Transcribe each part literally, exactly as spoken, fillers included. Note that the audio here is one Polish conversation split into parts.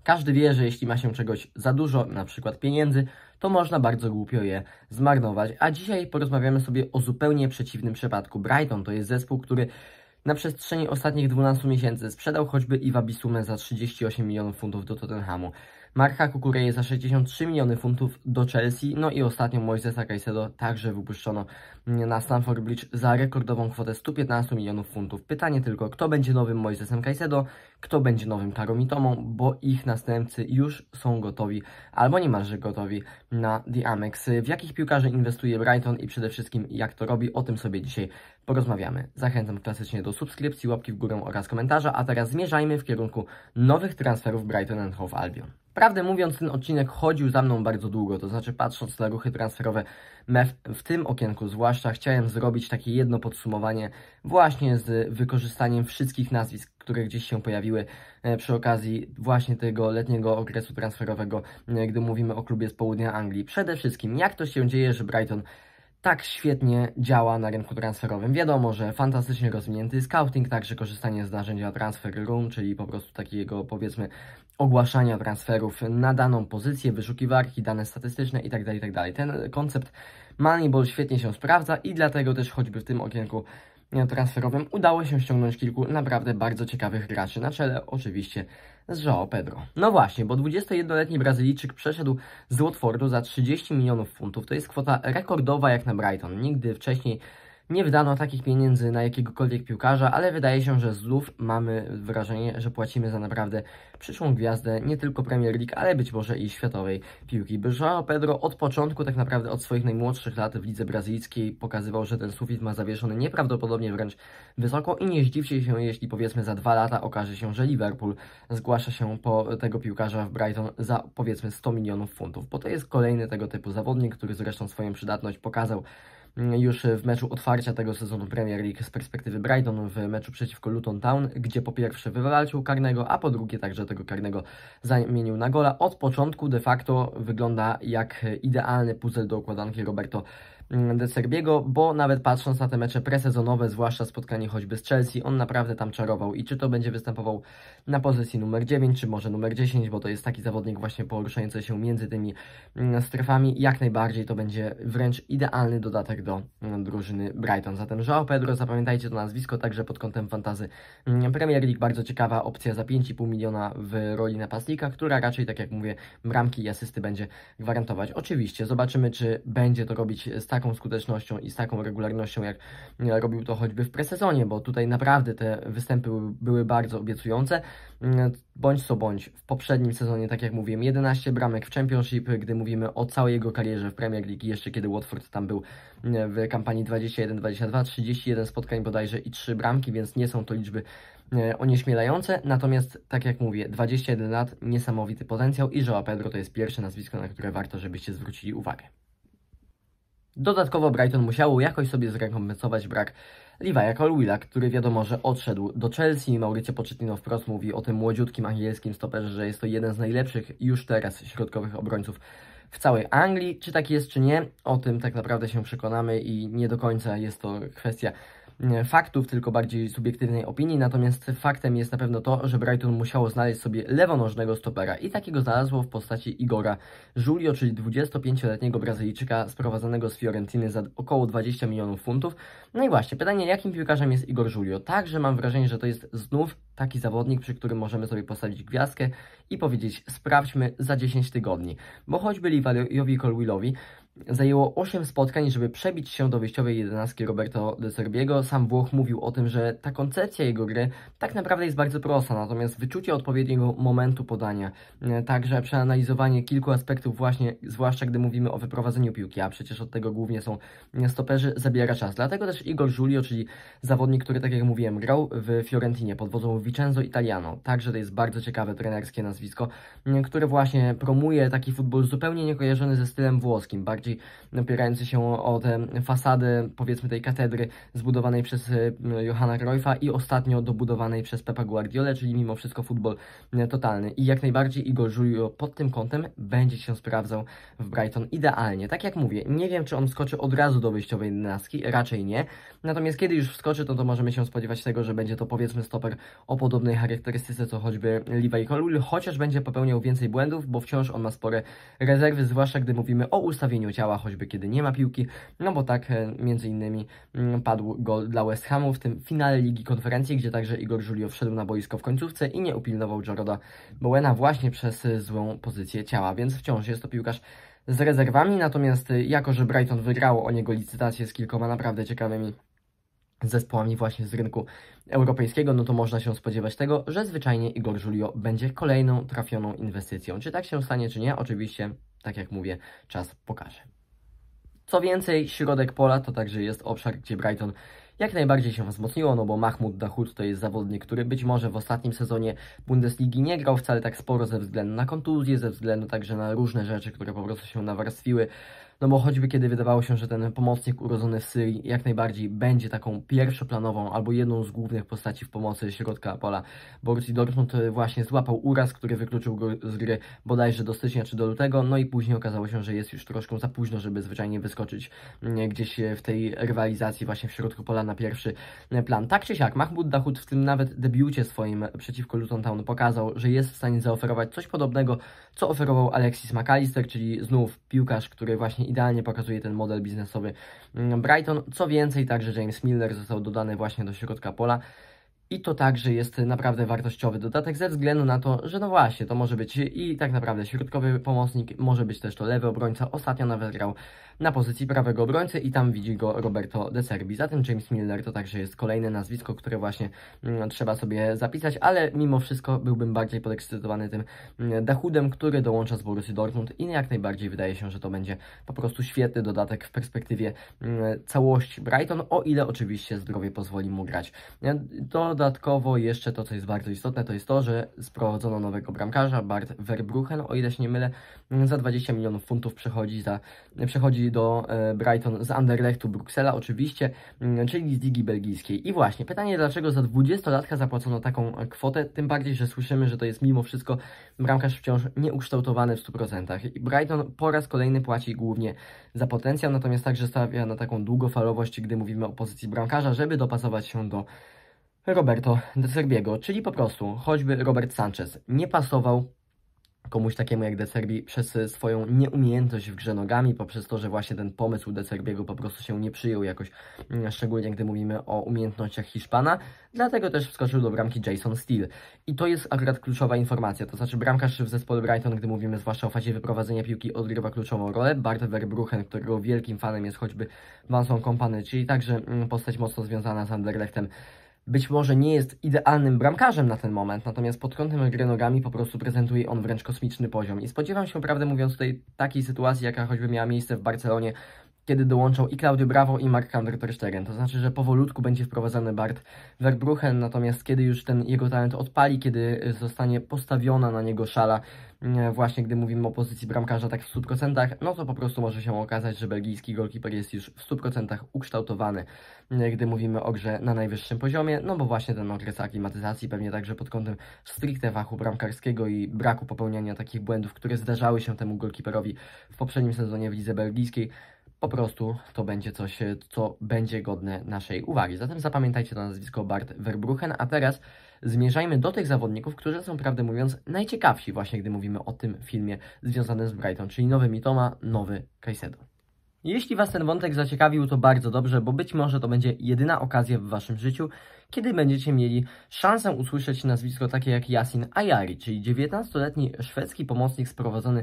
Każdy wie, że jeśli ma się czegoś za dużo, na przykład pieniędzy, to można bardzo głupio je zmarnować. A dzisiaj porozmawiamy sobie o zupełnie przeciwnym przypadku. Brighton to jest zespół, który na przestrzeni ostatnich dwunastu miesięcy sprzedał choćby Iwa Bissumę za trzydzieści osiem milionów funtów do Tottenhamu, Marka Cucureję za sześćdziesiąt trzy miliony funtów do Chelsea, no i ostatnio Moisesa Caicedo także wypuszczono na Stamford Bridge za rekordową kwotę stu piętnastu milionów funtów. Pytanie tylko, kto będzie nowym Moisesem Caicedo, kto będzie nowym Taro Mitomą, bo ich następcy już są gotowi, albo niemalże gotowi na The Amex. W jakich piłkarzy inwestuje Brighton i przede wszystkim jak to robi, o tym sobie dzisiaj porozmawiamy. Zachęcam klasycznie do subskrypcji, łapki w górę oraz komentarza, a teraz zmierzajmy w kierunku nowych transferów Brighton and Hove Albion. Prawdę mówiąc, ten odcinek chodził za mną bardzo długo, to znaczy patrząc na ruchy transferowe M E F w tym okienku zwłaszcza, chciałem zrobić takie jedno podsumowanie właśnie z wykorzystaniem wszystkich nazwisk, które gdzieś się pojawiły przy okazji właśnie tego letniego okresu transferowego, gdy mówimy o klubie z południa Anglii. Przede wszystkim, jak to się dzieje, że Brighton tak świetnie działa na rynku transferowym. Wiadomo, że fantastycznie rozwinięty scouting, także korzystanie z narzędzia Transfer Room, czyli po prostu takiego, powiedzmy, ogłaszania transferów na daną pozycję, wyszukiwarki, dane statystyczne itd., itd. Ten koncept Moneyball świetnie się sprawdza i dlatego też choćby w tym okienku transferowym udało się ściągnąć kilku naprawdę bardzo ciekawych graczy, na czele oczywiście z João Pedro. No właśnie, bo dwudziestojednoletni Brazylijczyk przeszedł z Watfordu za trzydzieści milionów funtów. To jest kwota rekordowa jak na Brighton. Nigdy wcześniej nie wydano takich pieniędzy na jakiegokolwiek piłkarza, ale wydaje się, że znów mamy wrażenie, że płacimy za naprawdę przyszłą gwiazdę nie tylko Premier League, ale być może i światowej piłki. Bo João Pedro od początku, tak naprawdę od swoich najmłodszych lat w lidze brazylijskiej pokazywał, że ten sufit ma zawieszony nieprawdopodobnie wręcz wysoko i nie zdziwcie się, jeśli powiedzmy za dwa lata okaże się, że Liverpool zgłasza się po tego piłkarza w Brighton za powiedzmy sto milionów funtów, bo to jest kolejny tego typu zawodnik, który zresztą swoją przydatność pokazał już w meczu otwarcia tego sezonu Premier League z perspektywy Brighton w meczu przeciwko Luton Town, gdzie po pierwsze wywalczył karnego, a po drugie także tego karnego zamienił na gola. Od początku de facto wygląda jak idealny puzzle do układanki Roberto De Zerbiego, bo nawet patrząc na te mecze presezonowe, zwłaszcza spotkanie choćby z Chelsea, on naprawdę tam czarował i czy to będzie występował na pozycji numer dziewięć, czy może numer dziesięć, bo to jest taki zawodnik właśnie poruszający się między tymi strefami, jak najbardziej to będzie wręcz idealny dodatek do drużyny Brighton. Zatem João Pedro, zapamiętajcie to nazwisko, także pod kątem fantasy Premier League, bardzo ciekawa opcja za pięć i pół miliona w roli napastnika, która raczej, tak jak mówię, bramki i asysty będzie gwarantować. Oczywiście zobaczymy, czy będzie to robić z taką skutecznością i z taką regularnością, jak robił to choćby w presezonie, bo tutaj naprawdę te występy były bardzo obiecujące. Bądź co bądź, w poprzednim sezonie, tak jak mówiłem, jedenaście bramek w Championship, gdy mówimy o całej jego karierze w Premier League, jeszcze kiedy Watford tam był w kampanii dwadzieścia jeden dwadzieścia dwa, trzydzieści jeden spotkań bodajże i trzy bramki, więc nie są to liczby onieśmielające, natomiast tak jak mówię, dwadzieścia jeden lat, niesamowity potencjał i João Pedro to jest pierwsze nazwisko, na które warto, żebyście zwrócili uwagę. Dodatkowo Brighton musiało jakoś sobie zrekompensować brak Levi'a Colwilla, który wiadomo, że odszedł do Chelsea. Mauricio Pochettino wprost mówi o tym młodziutkim angielskim stoperze, że jest to jeden z najlepszych już teraz środkowych obrońców w całej Anglii. Czy tak jest, czy nie? O tym tak naprawdę się przekonamy i nie do końca jest to kwestia faktów, tylko bardziej subiektywnej opinii, natomiast faktem jest na pewno to, że Brighton musiało znaleźć sobie lewonożnego stopera i takiego znalazło w postaci Igora Julio, czyli dwudziestopięcioletniego Brazylijczyka sprowadzonego z Fiorentiny za około dwadzieścia milionów funtów. No i właśnie, pytanie, jakim piłkarzem jest Igor Julio? Także mam wrażenie, że to jest znów taki zawodnik, przy którym możemy sobie postawić gwiazdkę i powiedzieć, sprawdźmy za dziesięć tygodni, bo choćby Levi'owi Colwillowi zajęło osiem spotkań, żeby przebić się do wyjściowej jedenastki Roberto De Zerbiego. Sam Włoch mówił o tym, że ta koncepcja jego gry tak naprawdę jest bardzo prosta, natomiast wyczucie odpowiedniego momentu podania, także przeanalizowanie kilku aspektów właśnie, zwłaszcza gdy mówimy o wyprowadzeniu piłki, a przecież od tego głównie są stoperzy, zabiera czas. Dlatego też Igor Julio, czyli zawodnik, który, tak jak mówiłem, grał w Fiorentinie pod wodzą Vincenzo Italiano, także to jest bardzo ciekawe trenerskie nazwisko, które właśnie promuje taki futbol zupełnie niekojarzony ze stylem włoskim, bardziej bardziej opierający się o tę fasadę, powiedzmy tej katedry zbudowanej przez Johana Cruyffa i ostatnio dobudowanej przez Pepa Guardiolę, czyli mimo wszystko futbol totalny. I jak najbardziej Igor Julio pod tym kątem będzie się sprawdzał w Brighton idealnie. Tak jak mówię, nie wiem, czy on wskoczy od razu do wyjściowej jedenastki, raczej nie. Natomiast kiedy już wskoczy, to, to możemy się spodziewać tego, że będzie to powiedzmy stoper o podobnej charakterystyce co choćby Levi Colwill, chociaż będzie popełniał więcej błędów, bo wciąż on ma spore rezerwy, zwłaszcza gdy mówimy o ustawieniu ciała, choćby kiedy nie ma piłki, no bo tak między innymi padł gol dla West Hamu w tym finale Ligi Konferencji, gdzie także Igor Julio wszedł na boisko w końcówce i nie upilnował Jaroda Bowena właśnie przez złą pozycję ciała, więc wciąż jest to piłkarz z rezerwami, natomiast jako, że Brighton wygrało o niego licytację z kilkoma naprawdę ciekawymi zespołami właśnie z rynku europejskiego, no to można się spodziewać tego, że zwyczajnie Igor Julio będzie kolejną trafioną inwestycją. Czy tak się stanie, czy nie? Oczywiście, tak jak mówię, czas pokaże. Co więcej, środek pola to także jest obszar, gdzie Brighton jak najbardziej się wzmocniło, no bo Mahmoud Dahoud to jest zawodnik, który być może w ostatnim sezonie Bundesligi nie grał wcale tak sporo ze względu na kontuzję, ze względu także na różne rzeczy, które po prostu się nawarstwiły. No bo choćby kiedy wydawało się, że ten pomocnik urodzony w Syrii jak najbardziej będzie taką pierwszoplanową albo jedną z głównych postaci w pomocy środka pola Borussii Dortmund, właśnie złapał uraz, który wykluczył go z gry bodajże do stycznia czy do lutego, no i później okazało się, że jest już troszkę za późno, żeby zwyczajnie wyskoczyć gdzieś w tej rywalizacji właśnie w środku pola na pierwszy plan. Tak czy siak, Mahmoud Dahoud w tym nawet debiucie swoim przeciwko Luton Town pokazał, że jest w stanie zaoferować coś podobnego, co oferował Alexis McAllister, czyli znów piłkarz, który właśnie idealnie pokazuje ten model biznesowy Brighton. Co więcej, także James Milner został dodany właśnie do środka pola. I to także jest naprawdę wartościowy dodatek ze względu na to, że no właśnie, to może być i tak naprawdę środkowy pomocnik, może być też to lewy obrońca. Ostatnio nawet grał na pozycji prawego obrońcy i tam widzi go Roberto De Zerbi. Zatem James Milner to także jest kolejne nazwisko, które właśnie mm, trzeba sobie zapisać, ale mimo wszystko byłbym bardziej podekscytowany tym mm, Dahoudem, który dołącza z Borussii Dortmund i jak najbardziej wydaje się, że to będzie po prostu świetny dodatek w perspektywie mm, całości Brighton, o ile oczywiście zdrowie pozwoli mu grać. Dodatkowo jeszcze to, co jest bardzo istotne, to jest to, że sprowadzono nowego bramkarza, Bart Verbruggen, o ile się nie mylę, za dwadzieścia milionów funtów przechodzi, za, przechodzi do e, Brighton z Anderlechtu Bruksela oczywiście, m, czyli z ligi belgijskiej. I właśnie, pytanie, dlaczego za dwudziestolatka zapłacono taką kwotę, tym bardziej, że słyszymy, że to jest mimo wszystko bramkarz wciąż nieukształtowany w stu procentach. I Brighton po raz kolejny płaci głównie za potencjał, natomiast także stawia na taką długofalowość, gdy mówimy o pozycji bramkarza, żeby dopasować się do Roberto De Zerbiego, czyli po prostu choćby Robert Sanchez nie pasował komuś takiemu jak De Zerbi przez swoją nieumiejętność w grze nogami, poprzez to, że właśnie ten pomysł De Zerbiego po prostu się nie przyjął jakoś, szczególnie gdy mówimy o umiejętnościach Hiszpana, dlatego też wskoczył do bramki Jason Steele. I to jest akurat kluczowa informacja, to znaczy bramkarz w zespole Brighton, gdy mówimy zwłaszcza o fazie wyprowadzenia piłki, odgrywa kluczową rolę. Bart Verbruggen, którego wielkim fanem jest choćby Vincent Kompany, czyli także postać mocno związana z Anderlechtem, być może nie jest idealnym bramkarzem na ten moment, natomiast pod kątem gry nogami po prostu prezentuje on wręcz kosmiczny poziom. I spodziewam się, prawdę mówiąc, tutaj takiej sytuacji, jaka choćby miała miejsce w Barcelonie, kiedy dołączał i Claudio Bravo i Marc-André ter Stegen. To znaczy, że powolutku będzie wprowadzany Bart Verbruggen, natomiast kiedy już ten jego talent odpali, kiedy zostanie postawiona na niego szala, właśnie gdy mówimy o pozycji bramkarza tak w stu procentach, no to po prostu może się okazać, że belgijski golkiper jest już w stu procentach ukształtowany, gdy mówimy o grze na najwyższym poziomie, no bo właśnie ten okres aklimatyzacji, pewnie także pod kątem stricte fachu bramkarskiego i braku popełniania takich błędów, które zdarzały się temu golkiperowi w poprzednim sezonie w lidze belgijskiej, po prostu to będzie coś, co będzie godne naszej uwagi. Zatem zapamiętajcie to nazwisko Bart Verbruggen, a teraz zmierzajmy do tych zawodników, którzy są, prawdę mówiąc, najciekawsi właśnie, gdy mówimy o tym filmie związanym z Brighton, czyli nowy Mitoma, nowy Caicedo. Jeśli Was ten wątek zaciekawił, to bardzo dobrze, bo być może to będzie jedyna okazja w Waszym życiu, kiedy będziecie mieli szansę usłyszeć nazwisko takie jak Yasin Ayari, czyli dziewiętnastoletni szwedzki pomocnik sprowadzony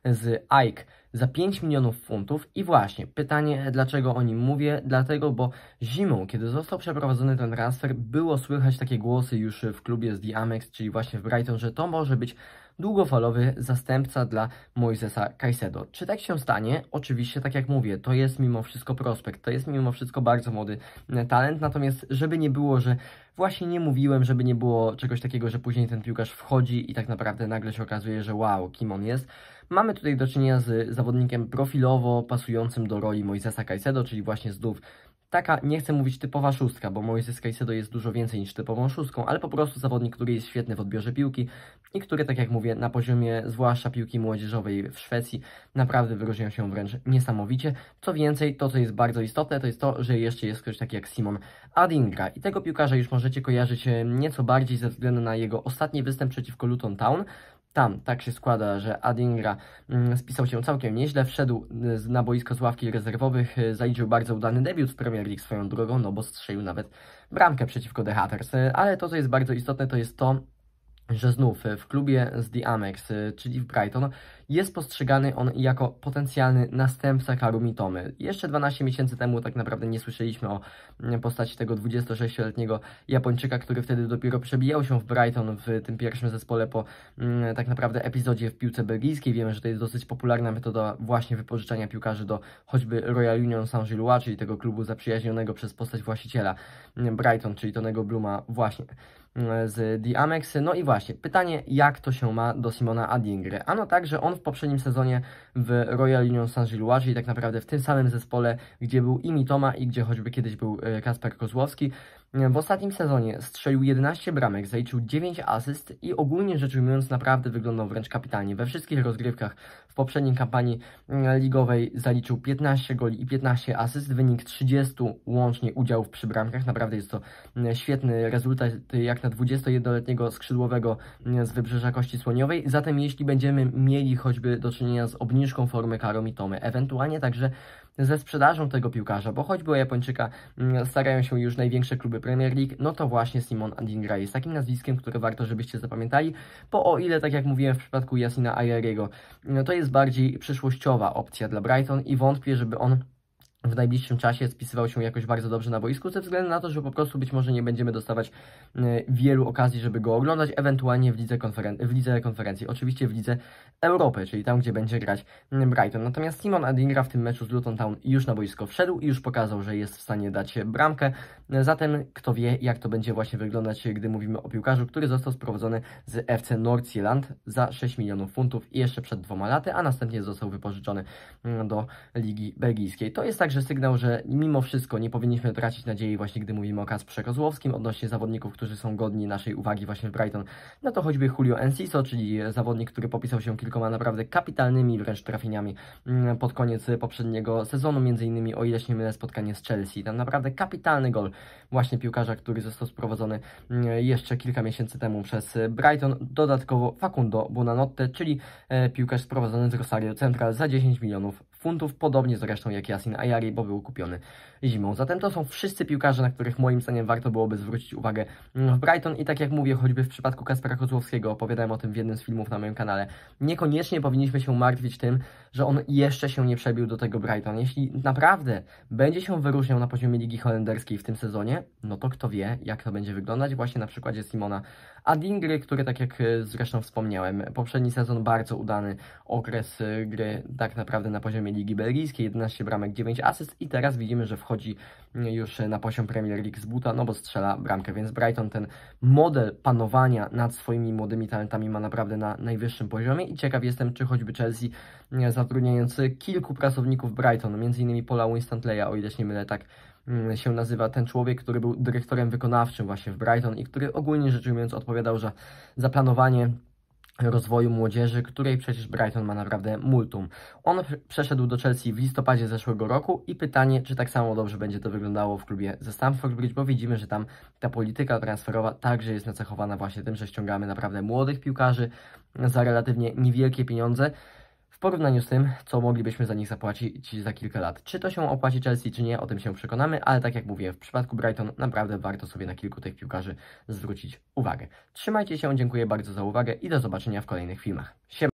z A E K za pięć milionów funtów. I właśnie, pytanie, dlaczego o nim mówię? Dlatego, bo zimą, kiedy został przeprowadzony ten transfer, było słychać takie głosy już w klubie z The Amex, czyli właśnie w Brighton, że to może być długofalowy zastępca dla Moisesa Caicedo. Czy tak się stanie? Oczywiście, tak jak mówię, to jest mimo wszystko prospekt, to jest mimo wszystko bardzo młody talent, natomiast żeby nie było, że właśnie nie mówiłem, żeby nie było czegoś takiego, że później ten piłkarz wchodzi i tak naprawdę nagle się okazuje, że wow, kim on jest. Mamy tutaj do czynienia z zawodnikiem profilowo pasującym do roli Moisesa Caicedo, czyli właśnie znów taka, nie chcę mówić typowa szóstka, bo Moises Caicedo jest dużo więcej niż typową szóstką, ale po prostu zawodnik, który jest świetny w odbiorze piłki i który, tak jak mówię, na poziomie zwłaszcza piłki młodzieżowej w Szwecji naprawdę wyróżniał się wręcz niesamowicie. Co więcej, to co jest bardzo istotne, to jest to, że jeszcze jest ktoś taki jak Simon Adingra i tego piłkarza już możecie kojarzyć nieco bardziej ze względu na jego ostatni występ przeciwko Luton Town. Tam tak się składa, że Adingra mm, spisał się całkiem nieźle, wszedł y, na boisko z ławki rezerwowych, y, zaliczył bardzo udany debiut w Premier League swoją drogą, no bo strzelił nawet bramkę przeciwko The Hatters, y, ale to co jest bardzo istotne to jest to, że znów w klubie z The Amex, czyli w Brighton, jest postrzegany on jako potencjalny następca Karu Mitomy. Jeszcze dwanaście miesięcy temu tak naprawdę nie słyszeliśmy o postaci tego dwudziestosześcioletniego Japończyka, który wtedy dopiero przebijał się w Brighton w tym pierwszym zespole po tak naprawdę epizodzie w piłce belgijskiej. Wiemy, że to jest dosyć popularna metoda właśnie wypożyczania piłkarzy do choćby Royal Union Saint-Gilloise, czyli tego klubu zaprzyjaźnionego przez postać właściciela Brighton, czyli Tonego Bluma właśnie z The Amex. No i właśnie, pytanie, jak to się ma do Simona Adingry? Ano tak, że on w poprzednim sezonie w Royal Union Saint-Gilloise, czyli tak naprawdę w tym samym zespole, gdzie był i Mitoma i gdzie choćby kiedyś był Kasper Kozłowski, w ostatnim sezonie strzelił jedenaście bramek, zaliczył dziewięć asyst i ogólnie rzecz ujmując naprawdę wyglądał wręcz kapitalnie. We wszystkich rozgrywkach w poprzedniej kampanii ligowej zaliczył piętnaście goli i piętnaście asyst, wynik trzydzieści łącznie udziałów przy bramkach. Naprawdę jest to świetny rezultat jak na dwudziestojednoletniego skrzydłowego z Wybrzeża Kości Słoniowej. Zatem jeśli będziemy mieli choćby do czynienia z obniżką formy Karo Mitomy, ewentualnie także ze sprzedażą tego piłkarza, bo choćby o Japończyka starają się już największe kluby Premier League, no to właśnie Simon Adingra jest takim nazwiskiem, które warto, żebyście zapamiętali, bo o ile, tak jak mówiłem w przypadku Yassina Ayeriego, no to jest bardziej przyszłościowa opcja dla Brighton i wątpię, żeby on w najbliższym czasie spisywał się jakoś bardzo dobrze na boisku, ze względu na to, że po prostu być może nie będziemy dostawać y, wielu okazji, żeby go oglądać, ewentualnie w lidze, konferen w lidze konferencji, oczywiście w lidze Europy, czyli tam, gdzie będzie grać Brighton. Natomiast Simon Adingra w tym meczu z Luton Town już na boisko wszedł i już pokazał, że jest w stanie dać bramkę, zatem kto wie, jak to będzie właśnie wyglądać, gdy mówimy o piłkarzu, który został sprowadzony z F C Nordsjælland za sześć milionów funtów i jeszcze przed dwoma laty, a następnie został wypożyczony do Ligi Belgijskiej. To jest tak, że sygnał, że mimo wszystko nie powinniśmy tracić nadziei właśnie, gdy mówimy o Kacprze Kozłowskim odnośnie zawodników, którzy są godni naszej uwagi właśnie w Brighton. No to choćby Julio Enciso, czyli zawodnik, który popisał się kilkoma naprawdę kapitalnymi wręcz trafieniami pod koniec poprzedniego sezonu, między innymi, o ile się nie mylę, spotkanie z Chelsea. Tam naprawdę kapitalny gol właśnie piłkarza, który został sprowadzony jeszcze kilka miesięcy temu przez Brighton. Dodatkowo Facundo Buonanotte, czyli piłkarz sprowadzony z Rosario Central za dziesięć milionów funtów, podobnie zresztą jak Yassin Ayari, bo był kupiony zimą. Zatem to są wszyscy piłkarze, na których moim zdaniem warto byłoby zwrócić uwagę w Brighton i tak jak mówię, choćby w przypadku Kaspera Kozłowskiego, opowiadałem o tym w jednym z filmów na moim kanale, niekoniecznie powinniśmy się martwić tym, że on jeszcze się nie przebił do tego Brighton. Jeśli naprawdę będzie się wyróżniał na poziomie Ligi Holenderskiej w tym sezonie, no to kto wie, jak to będzie wyglądać, właśnie na przykładzie Simona Adingry, który, tak jak zresztą wspomniałem, poprzedni sezon bardzo udany okres gry tak naprawdę na poziomie Ligi Belgijskiej, jedenaście bramek, dziewięć asyst i teraz widzimy, że wchodzi już na poziom Premier League z buta, no bo strzela bramkę, więc Brighton ten model panowania nad swoimi młodymi talentami ma naprawdę na najwyższym poziomie i ciekaw jestem, czy choćby Chelsea, zatrudniający kilku pracowników Brighton, między innymi Paula Winstantleya, o ile się nie mylę, tak się nazywa ten człowiek, który był dyrektorem wykonawczym właśnie w Brighton i który ogólnie rzecz ujmując odpowiadał za, za planowanie rozwoju młodzieży, której przecież Brighton ma naprawdę multum. On przeszedł do Chelsea w listopadzie zeszłego roku i pytanie, czy tak samo dobrze będzie to wyglądało w klubie ze Stamford Bridge, bo widzimy, że tam ta polityka transferowa także jest nacechowana właśnie tym, że ściągamy naprawdę młodych piłkarzy za relatywnie niewielkie pieniądze, w porównaniu z tym, co moglibyśmy za nich zapłacić za kilka lat. Czy to się opłaci Chelsea, czy nie, o tym się przekonamy, ale tak jak mówiłem, w przypadku Brighton naprawdę warto sobie na kilku tych piłkarzy zwrócić uwagę. Trzymajcie się, dziękuję bardzo za uwagę i do zobaczenia w kolejnych filmach. Siema.